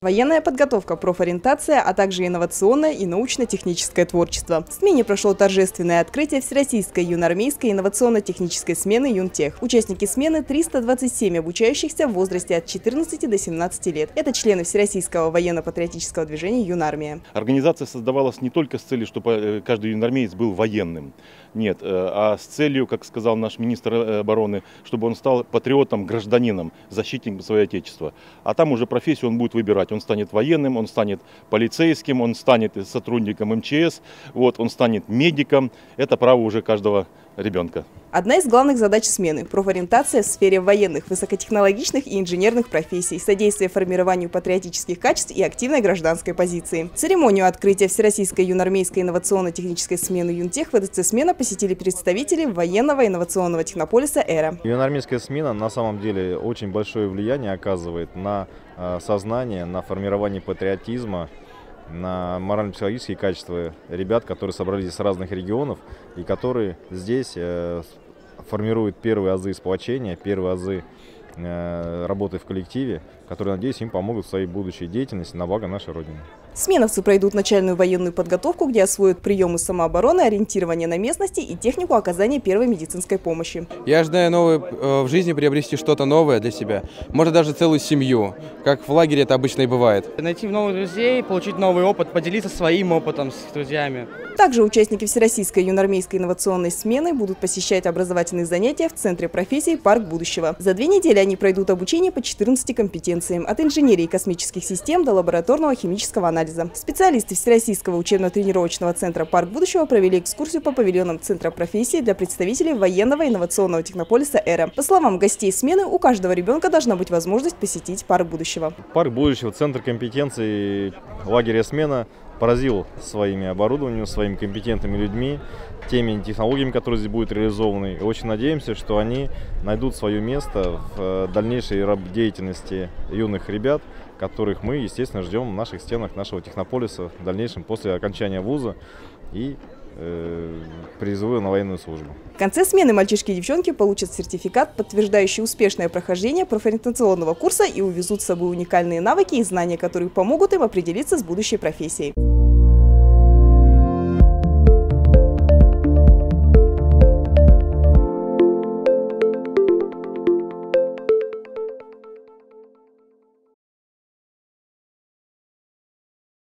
Военная подготовка, профориентация, а также инновационное и научно-техническое творчество. В смене прошло торжественное открытие Всероссийской юноармейской инновационно-технической смены «Юнтех». Участники смены – 327 обучающихся в возрасте от 14 до 17 лет. Это члены Всероссийского военно-патриотического движения «Юнармия». Организация создавалась не только с целью, чтобы каждый юноармеец был военным. Нет, а с целью, как сказал наш министр обороны, чтобы он стал патриотом, гражданином, защитником своего отечества. А там уже профессию он будет выбирать. Он станет военным, он станет полицейским, он станет сотрудником МЧС, он станет медиком. Это право уже каждого ребенка. Одна из главных задач смены – профориентация в сфере военных, высокотехнологичных и инженерных профессий, содействие формированию патриотических качеств и активной гражданской позиции. Церемонию открытия Всероссийской юноармейской инновационно-технической смены «Юнтех» ВДЦ «Смена» посетили представители военного инновационного технополиса «Эра». Юноармейская смена на самом деле очень большое влияние оказывает на сознание, на формирование патриотизма, на морально-психологические качества ребят, которые собрались с разных регионов и которые здесь формируют первые азы сплочения, первые азы работы в коллективе, которые, надеюсь, им помогут в своей будущей деятельности на благо нашей Родины. Сменовцы пройдут начальную военную подготовку, где освоят приемы самообороны, ориентирование на местности и технику оказания первой медицинской помощи. Я ожидаю в жизни приобрести что-то новое для себя, может даже целую семью, как в лагере это обычно и бывает. Найти новых друзей, получить новый опыт, поделиться своим опытом с друзьями. Также участники Всероссийской юноармейской инновационной смены будут посещать образовательные занятия в Центре профессий «Парк будущего». За 2 недели они пройдут обучение по 14 компетенциям – от инженерии космических систем до лабораторного химического анализа. Специалисты Всероссийского учебно-тренировочного центра «Парк будущего» провели экскурсию по павильонам Центра профессий для представителей военного инновационного технополиса «Эра». По словам гостей смены, у каждого ребенка должна быть возможность посетить «Парк будущего». «Парк будущего», Центр компетенций лагеря «Смена» поразил своими оборудованием, своими компетентными людьми, теми технологиями, которые здесь будут реализованы. И очень надеемся, что они найдут свое место в дальнейшей деятельности юных ребят, которых мы, естественно, ждем в наших стенах нашего технополиса в дальнейшем после окончания вуза и призывы на военную службу. В конце смены мальчишки и девчонки получат сертификат, подтверждающий успешное прохождение профориентационного курса, и увезут с собой уникальные навыки и знания, которые помогут им определиться с будущей профессией.